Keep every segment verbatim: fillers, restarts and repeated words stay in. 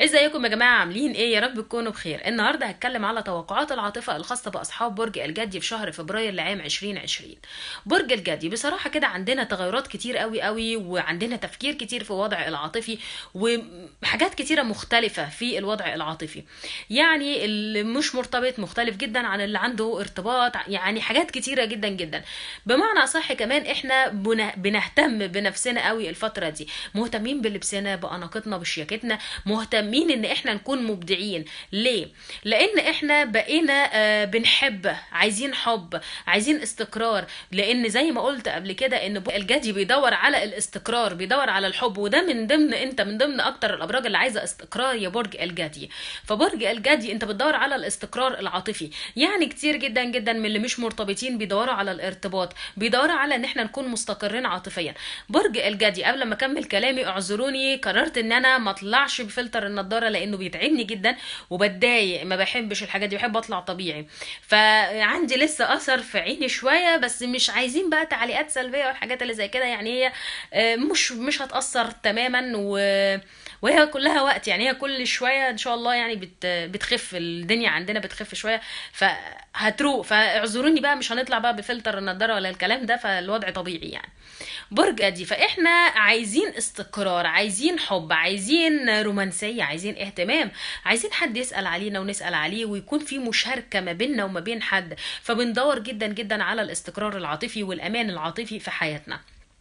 ازيكم يا جماعه؟ عاملين ايه؟ يا رب تكونوا بخير. النهارده هتكلم على توقعات العاطفه الخاصه باصحاب برج الجدي في شهر فبراير لعام ألفين وعشرين. برج الجدي بصراحه كده عندنا تغيرات كتير قوي قوي، وعندنا تفكير كتير في الوضع العاطفي، وحاجات كتيره مختلفه في الوضع العاطفي. يعني اللي مش مرتبط مختلف جدا عن اللي عنده ارتباط، يعني حاجات كتيره جدا جدا. بمعنى صح كمان احنا بن- بنهتم بنفسنا قوي الفتره دي، مهتمين بلبسنا، باناقتنا، بشياكتنا، مهتمين ان احنا نكون مبدعين. ليه؟ لان احنا بقينا آه، بنحب، عايزين حب، عايزين استقرار. لان زي ما قلت قبل كده ان الجدي بيدور على الاستقرار، بيدور على الحب، وده من ضمن انت من ضمن اكتر الابراج اللي عايزه استقرار يا برج الجدي. فبرج الجدي انت بتدور على الاستقرار العاطفي. يعني كتير جدا جدا من اللي مش مرتبطين بيدوروا على الارتباط، بيدوروا على ان احنا نكون مستقرين عاطفيا. برج الجدي قبل ما اكمل كلامي اعذروني، قررت ان انا ما اطلعش بفلتر النضاره لانه بيتعبني جدا وبتضايق، ما بحبش الحاجات دي، بحب اطلع طبيعي. فعندي لسه اثر في عيني شويه، بس مش عايزين بقى تعليقات سلبيه والحاجات اللي زي كده. يعني هي آه، مش مش هتاثر تماما، و وهي كلها وقت. يعني هي كل شويه ان شاء الله يعني بت بتخف الدنيا عندنا، بتخف شويه فهتروق. فاعذروني بقى، مش هنطلع بقى بفلتر النضاره ولا الكلام ده، فالوضع طبيعي يعني. برج دي فاحنا عايزين استقرار، عايزين حب، عايزين رومانسية، عايزين اهتمام، عايزين حد يسأل علينا ونسأل عليه، ويكون في مشاركة ما بيننا وما بين حد. فبندور جدا جدا على الاستقرار العاطفي والأمان العاطفي في حياتنا.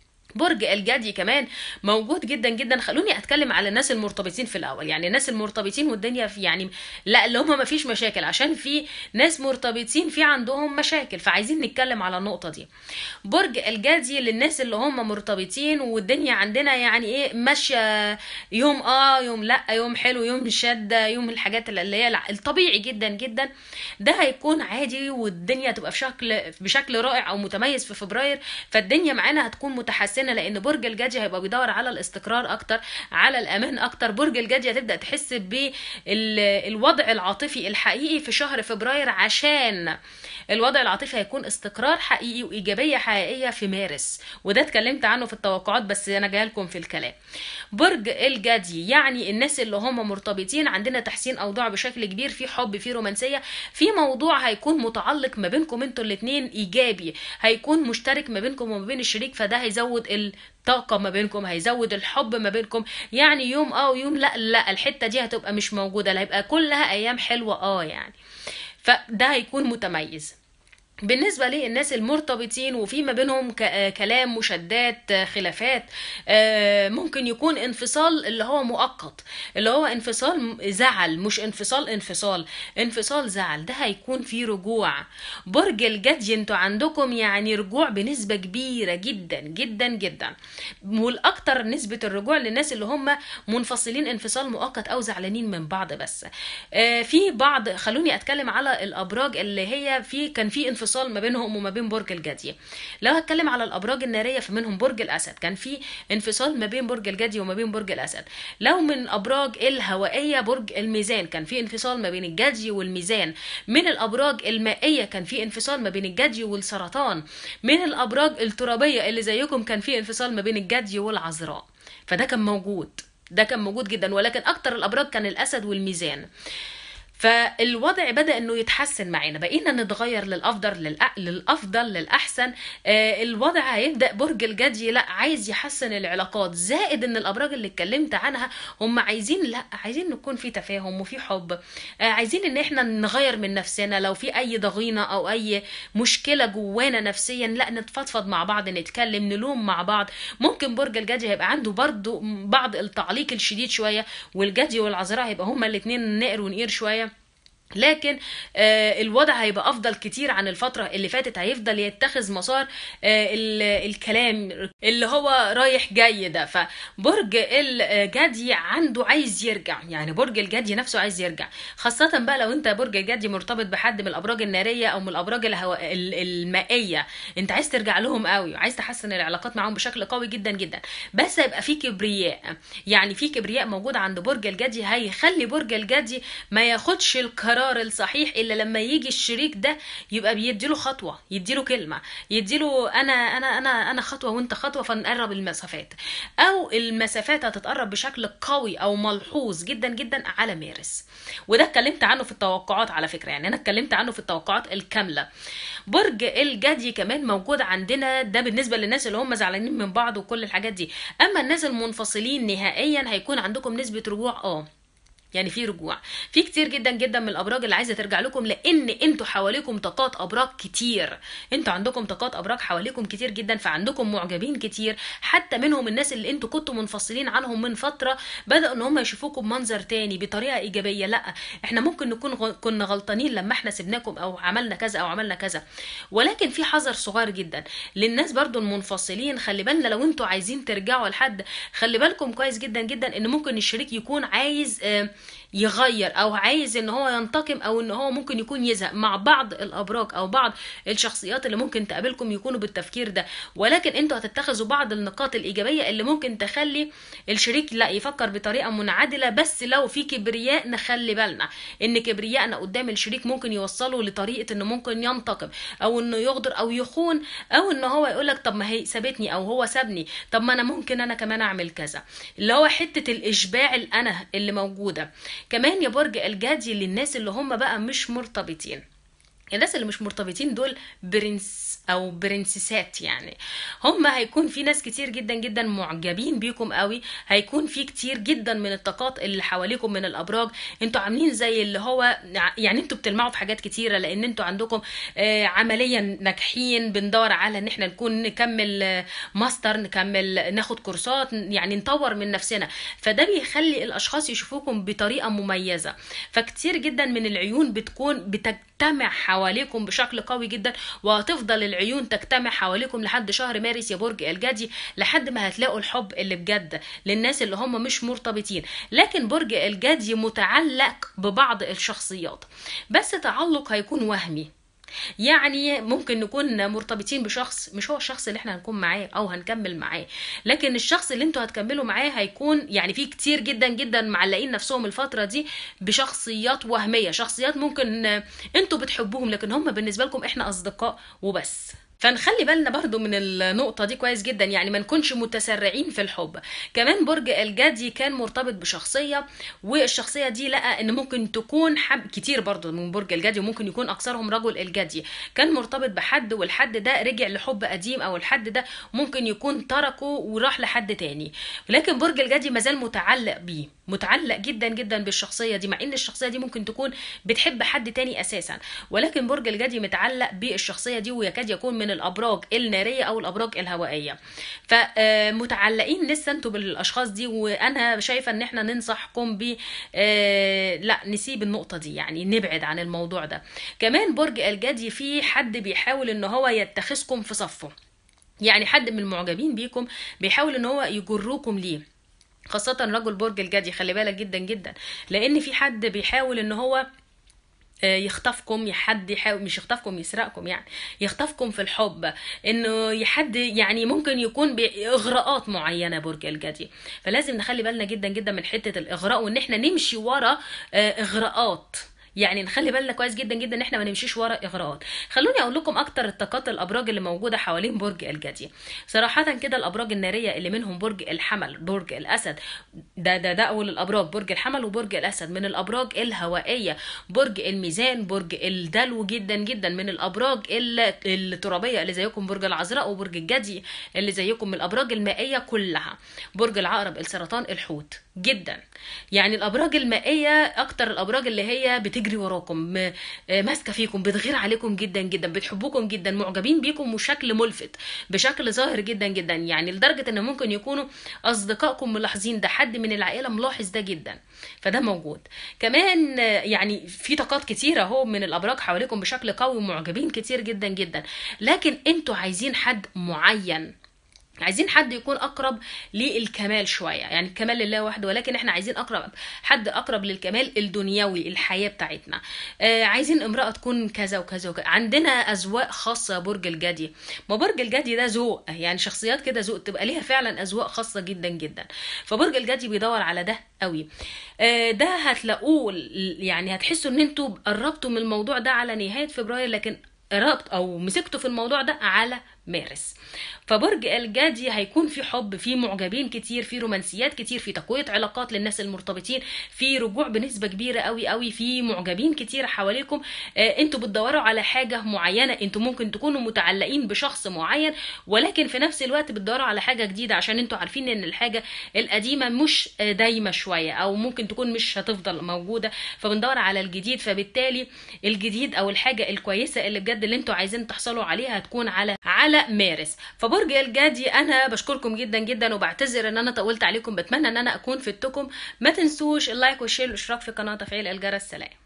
برج الجدي كمان موجود جدا جدا. خلوني اتكلم على الناس المرتبطين في الاول. يعني الناس المرتبطين والدنيا في يعني لا اللي هم ما فيش مشاكل، عشان في ناس مرتبطين في عندهم مشاكل، فعايزين نتكلم على النقطة دي. برج الجدي للناس اللي هم مرتبطين والدنيا عندنا يعني ايه ماشية، يوم اه يوم لا، يوم حلو يوم شدة، يوم الحاجات اللي هي الطبيعي جدا جدا. ده هيكون عادي، والدنيا تبقى في شكل بشكل رائع او متميز في فبراير. فالدنيا معانا هتكون متحسنة، لان برج الجدي هيبقى بيدور على الاستقرار اكتر، على الامان اكتر. برج الجدي هتبدا تحس بالوضع العاطفي الحقيقي في شهر فبراير، عشان الوضع العاطفي هيكون استقرار حقيقي وايجابيه حقيقيه في مارس، وده اتكلمت عنه في التوقعات بس انا جايه لكم في الكلام. برج الجدي يعني الناس اللي هم مرتبطين، عندنا تحسين اوضاع بشكل كبير، في حب، في رومانسيه، في موضوع هيكون متعلق ما بينكم انتوا الاتنين ايجابي، هيكون مشترك ما بينكم وما بين الشريك، فده هيزود الطاقة ما بينكم، هيزود الحب ما بينكم. يعني يوم اه ويوم لا لا، الحتة دي هتبقى مش موجودة، لا هيبقى كلها ايام حلوة اه يعني. فده هيكون متميز بالنسبة للناس المرتبطين وفي ما بينهم ك- آه كلام، مشادات، آه خلافات. آه ممكن يكون انفصال اللي هو مؤقت، اللي هو انفصال م- زعل، مش انفصال انفصال انفصال زعل. ده هيكون فيه رجوع. برج الجدي انتوا عندكم يعني رجوع بنسبة كبيرة جدا جدا جدا، والاكتر نسبة الرجوع للناس اللي هم منفصلين انفصال مؤقت او زعلانين من بعض بس. آه في بعض، خلوني اتكلم على الابراج اللي هي في كان في انفصال ما بينهم وما بين برج الجدي. لو هتكلم على الابراج الناريه فمنهم برج الاسد، كان في انفصال ما بين برج الجدي وما بين برج الاسد. لو من ابراج الهوائيه برج الميزان، كان في انفصال ما بين الجدي والميزان. من الابراج المائيه كان في انفصال ما بين الجدي والسرطان. من الابراج الترابيه اللي زيكم كان في انفصال ما بين الجدي والعذراء. فده كان موجود، ده كان موجود جدا، ولكن اكتر الابراج كان الاسد والميزان. فالوضع بدأ انه يتحسن معانا، بقينا نتغير للافضل للأ... للافضل للاحسن. آه الوضع هيبدأ برج الجدي لا عايز يحسن العلاقات، زائد ان الابراج اللي اتكلمت عنها هم عايزين لا عايزين نكون في تفاهم وفي حب. آه عايزين ان احنا نغير من نفسنا، لو في اي ضغينة او اي مشكلة جوانا نفسيا لا نتفضفض مع بعض، نتكلم، نلوم مع بعض. ممكن برج الجدي هيبقى عنده برضو بعض التعليق الشديد شوية، والجدي والعذراء هيبقى هما الاتنين نقر ونقير شوية. لكن آه الوضع هيبقى افضل كتير عن الفترة اللي فاتت، هيفضل يتخذ مسار آه الكلام اللي هو رايح جاي ده. فبرج الجدي عنده عايز يرجع، يعني برج الجدي نفسه عايز يرجع، خاصة بقى لو انت برج الجدي مرتبط بحد من الابراج النارية او من الابراج الهو... المائية، انت عايز ترجع لهم قوي وعايز تحسن العلاقات معاهم بشكل قوي جدا جدا. بس هيبقى في كبرياء، يعني في كبرياء موجود عند برج الجدي، هيخلي برج الجدي ما ياخدش القرار القرار الصحيح الا لما يجي الشريك ده يبقى بيديله خطوه، يديله كلمه، يديله انا انا انا انا خطوه وانت خطوه، فنقرب المسافات. او المسافات هتتقرب بشكل قوي او ملحوظ جدا جدا على مارس، وده اتكلمت عنه في التوقعات على فكره، يعني انا اتكلمت عنه في التوقعات الكامله. برج الجدي كمان موجود عندنا، ده بالنسبه للناس اللي هم زعلانين من بعض وكل الحاجات دي. اما الناس المنفصلين نهائيا هيكون عندكم نسبه رجوع، اه يعني في رجوع، في كتير جدا جدا من الابراج اللي عايزه ترجع لكم، لان انتوا حواليكم طاقات ابراج كتير، انتوا عندكم طاقات ابراج حواليكم كتير جدا، فعندكم معجبين كتير، حتى منهم الناس اللي انتوا كنتوا منفصلين عنهم من فتره بداوا ان هم يشوفوكم بمنظر تاني بطريقه ايجابيه. لا احنا ممكن نكون غ... كنا غلطانين لما احنا سيبناكم او عملنا كذا او عملنا كذا، ولكن في حذر صغير جدا للناس برضو المنفصلين. خلي بالنا لو انتوا عايزين ترجعوا لحد، خلي بالكم كويس جدا جدا ان ممكن الشريك يكون عايز آه يغير او عايز ان هو ينتقم، او ان هو ممكن يكون يزهق مع بعض الابراج او بعض الشخصيات اللي ممكن تقابلكم يكونوا بالتفكير ده، ولكن انتوا هتتخذوا بعض النقاط الايجابيه اللي ممكن تخلي الشريك لا يفكر بطريقه منعدله. بس لو في كبرياء نخلي بالنا ان كبريائنا قدام الشريك ممكن يوصله لطريقه انه ممكن ينتقم او انه يغدر او يخون، او ان هو يقولك طب ما هي سابتني او هو سابني، طب ما انا ممكن انا كمان اعمل كذا، اللي هو حته الاشباع الانا اللي موجوده. كمان يا برج الجدي للناس اللي هم بقى مش مرتبطين، الناس اللي مش مرتبطين دول برنس او برنسسات، يعني هم هيكون في ناس كتير جدا جدا معجبين بيكم قوي، هيكون في كتير جدا من الطاقات اللي حواليكم من الابراج، انتوا عاملين زي اللي هو يعني انتوا بتلمعوا في حاجات كتيره، لان انتوا عندكم آه عمليا ناجحين، بندور على ان احنا نكون نكمل آه ماستر، نكمل ناخد كورسات، يعني نطور من نفسنا، فده بيخلي الاشخاص يشوفوكم بطريقه مميزه، فكتير جدا من العيون بتكون بتجتمع حواليكم بشكل قوي جدا، وهتفضل العيون تجتمع حواليكم لحد شهر مارس يا برج الجدي، لحد ما هتلاقوا الحب اللي بجد للناس اللي هم مش مرتبطين. لكن برج الجدي متعلق ببعض الشخصيات، بس تعلق هيكون وهمي، يعني ممكن نكون مرتبطين بشخص مش هو الشخص اللي احنا هنكون معاه او هنكمل معاه، لكن الشخص اللي انتوا هتكملوا معاه هيكون يعني في كتير جدا جدا معلقين نفسهم الفترة دي بشخصيات وهمية، شخصيات ممكن انتوا بتحبوهم لكن هم بالنسبة لكم احنا اصدقاء وبس. فنخلي بالنا برضو من النقطة دي كويس جدا، يعني ما نكونش متسرعين في الحب. كمان برج الجدي كان مرتبط بشخصية، والشخصية دي لقى ان ممكن تكون حب كتير برضو من برج الجدي، وممكن يكون اكثرهم رجل الجدي، كان مرتبط بحد والحد ده رجع لحب قديم، او الحد ده ممكن يكون تركه وراح لحد تاني، لكن برج الجدي مازال متعلق بيه، متعلق جدا جدا بالشخصية دي، مع ان الشخصية دي ممكن تكون بتحب حد تاني اساسا، ولكن برج الجدي متعلق بالشخصية دي، ويكاد يكون من الابراج النارية او الابراج الهوائية، فمتعلقين لسه انتوا بالاشخاص دي، وانا شايفة ان احنا ننصحكم ب لا نسيب النقطة دي، يعني نبعد عن الموضوع ده. كمان برج الجدي في حد بيحاول ان هو يتخذكم في صفه، يعني حد من المعجبين بيكم بيحاول ان هو يجروكم ليه، خاصة رجل برج الجدي خلي بالك جدا جدا، لان في حد بيحاول ان هو يخطفكم، حد يحاول مش يخطفكم يسرقكم، يعني يخطفكم في الحب، انه حد يعني ممكن يكون باغراءات معينه برج الجدي، فلازم نخلي بالنا جدا جدا من حته الاغراء، وان احنا نمشي ورا اغراءات، يعني نخلي بالنا كويس جدا جدا ان احنا ما نمشيش ورا اغراءات. خلوني اقول لكم اكتر الطاقات الابراج اللي موجوده حوالين برج الجدي. صراحه كده الابراج الناريه اللي منهم برج الحمل، برج الاسد، ده ده ده اول الابراج، برج الحمل وبرج الاسد. من الابراج الهوائيه برج الميزان، برج الدلو جدا جدا. من الابراج الترابيه اللي زيكم برج العذراء، وبرج الجدي اللي زيكم. من الابراج المائيه كلها برج العقرب، السرطان، الحوت جدا، يعني الابراج المائيه اكتر الابراج اللي هي بتجري وراكم، ماسكه فيكم، بتغير عليكم جدا جدا، بتحبوكم جدا، معجبين بيكم بشكل ملفت، بشكل ظاهر جدا جدا، يعني لدرجه ان ممكن يكونوا اصدقائكم ملاحظين ده، حد من العائله ملاحظ ده جدا، فده موجود. كمان يعني في طاقات كتيره اهو من الابراج حواليكم بشكل قوي، ومعجبين كتير جدا جدا، لكن انتوا عايزين حد معين، عايزين حد يكون اقرب للكمال شويه، يعني الكمال لله وحده، ولكن احنا عايزين اقرب حد اقرب للكمال الدنيوي، الحياه بتاعتنا. آه عايزين امراه تكون كذا وكذا وكذا. عندنا اذواق خاصه برج الجدي. ما برج الجدي ده ذوق، يعني شخصيات كده ذوق، تبقى ليها فعلا اذواق خاصه جدا جدا. فبرج الجدي بيدور على ده قوي. آه ده هتلاقوه، يعني هتحسوا ان انتوا قربتوا من الموضوع ده على نهايه فبراير، لكن قربت او مسكتوا في الموضوع ده على مارس. فبرج الجدي هيكون في حب، في معجبين كتير، في رومانسيات كتير، في تقوية علاقات للناس المرتبطين، في رجوع بنسبة كبيرة قوي قوي، في معجبين كتير حواليكم. آه انتوا بتدوروا على حاجة معينة، انتوا ممكن تكونوا متعلقين بشخص معين، ولكن في نفس الوقت بتدوروا على حاجة جديدة، عشان انتوا عارفين ان الحاجة القديمة مش آه، دايمة شوية، او ممكن تكون مش هتفضل موجودة، فبندور على الجديد. فبالتالي الجديد او الحاجة الكويسة اللي بجد اللي انتوا عايزين تحصلوا عليها هتكون على على مارس. فبرج الجدي انا بشكركم جدا جدا، وبعتذر ان انا طولت عليكم، بتمنى ان انا اكون فدتكم. ما تنسوش اللايك والشير والاشتراك في القناه وتفعيل الجرس. سلام.